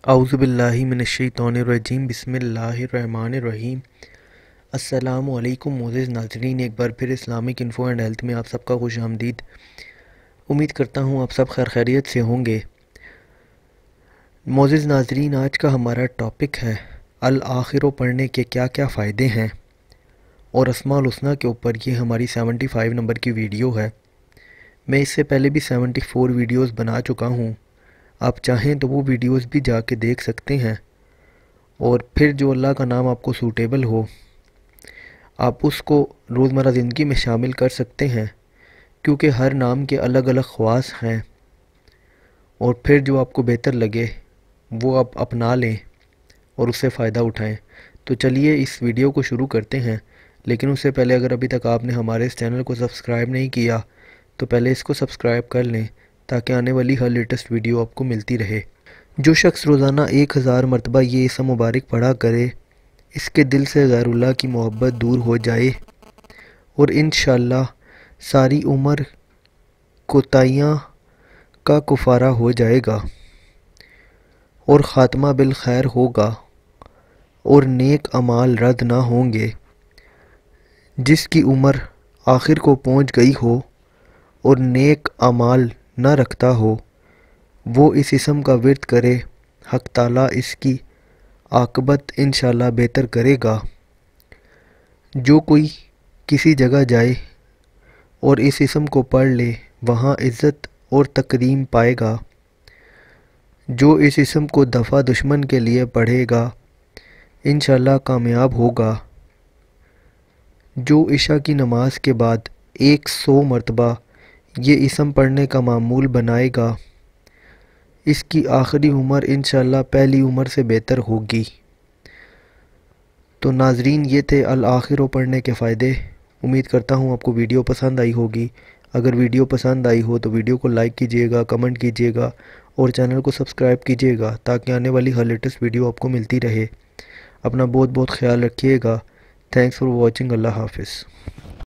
اعوذ باللہ من الشیطان الرجیم بسم اللہ الرحمن الرحیم۔ السلام علیکم معزز ناظرین، ایک بار پھر اسلامک انفو اینڈ ہیلتھ میں آپ سب کا خوش آمدید۔ امید کرتا ہوں آپ سب خیر خیریت سے ہوں گے۔ معزز ناظرین، آج کا ہمارا ٹاپک ہے الآخر پڑھنے کے کیا کیا فائدے ہیں، اور اسماء الحسنہ کے اوپر یہ ہماری 75 نمبر کی ویڈیو ہے۔ میں اس سے پہلے بھی 74 ویڈیوز بنا چکا ہوں، آپ چاہیں تو وہ ویڈیوز بھی جا کے دیکھ سکتے ہیں، اور پھر جو اللہ کا نام آپ کو سوٹیبل ہو آپ اس کو روزمرہ زندگی میں شامل کر سکتے ہیں، کیونکہ ہر نام کے الگ الگ خواص ہیں، اور پھر جو آپ کو بہتر لگے وہ آپ اپنا لیں اور اس سے فائدہ اٹھائیں۔ تو چلیے اس ویڈیو کو شروع کرتے ہیں، لیکن اس سے پہلے اگر ابھی تک آپ نے ہمارے اس چینل کو سبسکرائب نہیں کیا تو پہلے اس کو سبسکرائب کر لیں تاکہ آنے والی ہر لیٹسٹ ویڈیو آپ کو ملتی رہے۔ جو شخص روزانہ 1000 مرتبہ یہ اسم مبارک پڑھا کرے، اس کے دل سے غیر اللہ کی محبت دور ہو جائے، اور انشاءاللہ ساری عمر کوتاہیاں کا کفارہ ہو جائے گا، اور خاتمہ بالخیر ہوگا، اور نیک اعمال رد نہ ہوں گے۔ جس کی عمر آخر کو پہنچ گئی ہو اور نیک اعمال نہ رکھتا ہو، وہ اس اسم کا ورد کرے، حق تعالیٰ اس کی عاقبت انشاءاللہ بہتر کرے گا۔ جو کوئی کسی جگہ جائے اور اس اسم کو پڑھ لے، وہاں عزت اور تکریم پائے گا۔ جو اس اسم کو دفع دشمن کے لیے پڑھے گا، انشاءاللہ کامیاب ہوگا۔ جو عشاء کی نماز کے بعد 100 مرتبہ یہ اسم پڑھنے کا معمول بنائے گا، اس کی آخری عمر انشاءاللہ پہلی عمر سے بہتر ہوگی۔ تو ناظرین، یہ تھے الآخر پڑھنے کے فائدے۔ امید کرتا ہوں آپ کو ویڈیو پسند آئی ہوگی۔ اگر ویڈیو پسند آئی ہو تو ویڈیو کو لائک کیجئے گا، کمنٹ کیجئے گا، اور چینل کو سبسکرائب کیجئے گا تاکہ آنے والی ہر لیٹسٹ ویڈیو آپ کو ملتی رہے۔ اپنا بہت بہت خیال رکھیے گا۔ Thanks for watching. اللہ حافظ۔